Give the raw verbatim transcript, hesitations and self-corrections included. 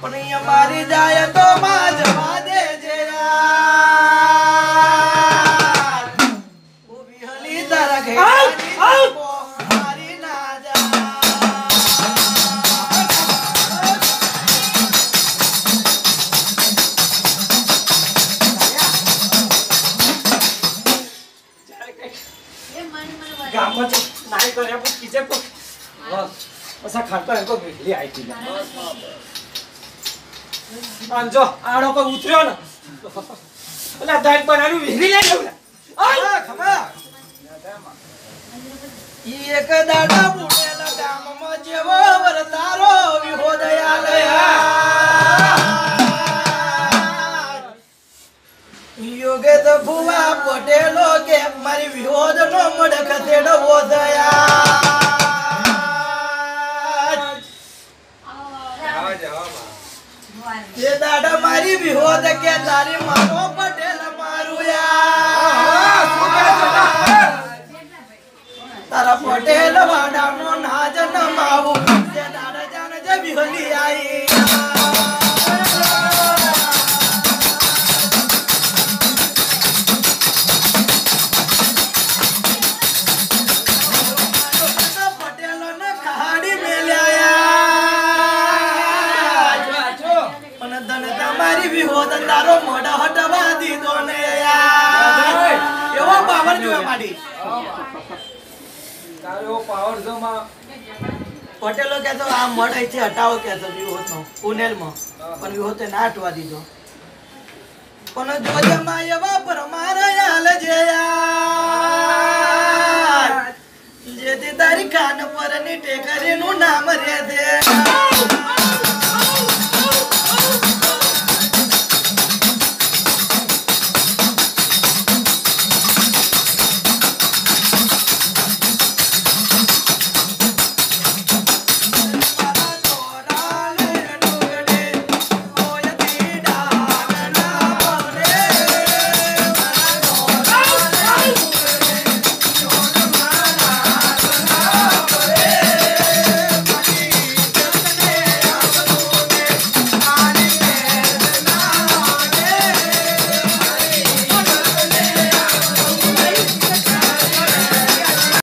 પણ અમારી જાય તો માં જવા દેજે યાર ઉભી હલી તારા ઘેરાની મારી ના જા ગામમાં જે નાઈ કરે પણ કીજે કો પસા ખાતો એકો ભીલી આઈ તી આંજો આડો કો ઉતર્યો ને ઓલા દાઈ બનાવી ભીલી લઈ ગયો આ ખબર ઈ એક દાડા બુડેલા ગામમાં જેવો વરતારો વિહોદયાલયા યોગે તો ભુવા પટેલો કે મારી વિહોદ નો મડક તેડો વધયા જે દાડા મારી વિહોદ કે તારી મારો પટેલ મારું યાર તારા પટેલ વાડાનો નાજ નમાવું જે દાડા જાન જે વિહોલી આઈ વિહોદ તારો મોઢા હટવા દીધો ને યાર એવો પાવર જોવા માંડી તારો પાવર જો માં પટેલો કે તો આ મઢ અહીંથી હટાવો કે તો વિહોદ નો પુનેલમાં પણ વિહોદ ના હટવા દીધો પણ જોજે માં એવા પરમાર હાલ જે યાર જેથી તારી કાન પર ની ટેકરી નું નામ રે દે